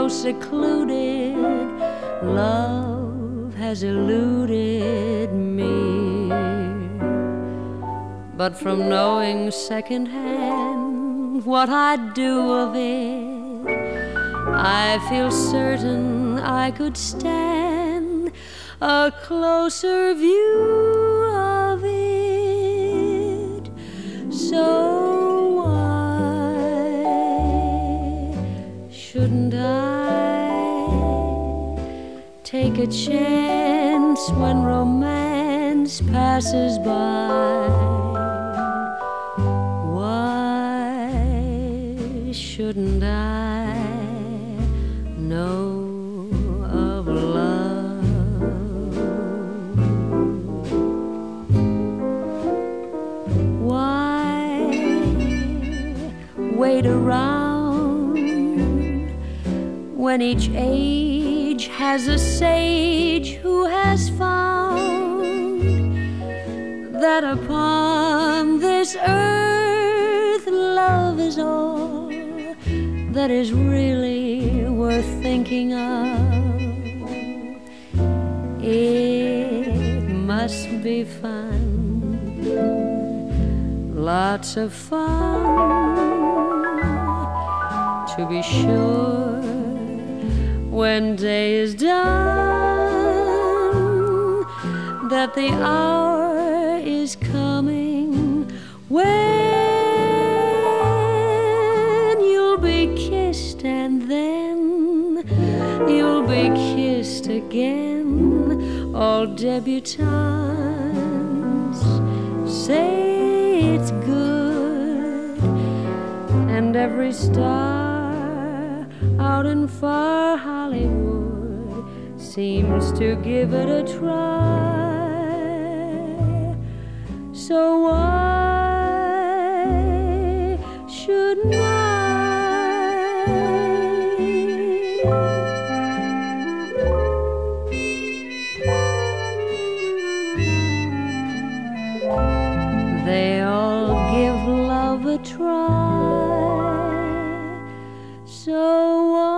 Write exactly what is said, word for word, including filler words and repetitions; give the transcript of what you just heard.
so secluded, love has eluded me. But from knowing secondhand what I'd do of it, I feel certain I could stand a closer view of it. So why shouldn't I take a chance when romance passes by? Why shouldn't I know of love? Why wait around when each age has a sage who has found that upon this earth love is all that is really worth thinking of? It must be fun, lots of fun, to be sure, when day is done, that the hour is coming when you'll be kissed, and then you'll be kissed again. All debutantes say it's good, and every star out in far Hollywood seems to give it a try. So why shouldn't I? They all give love a try. So why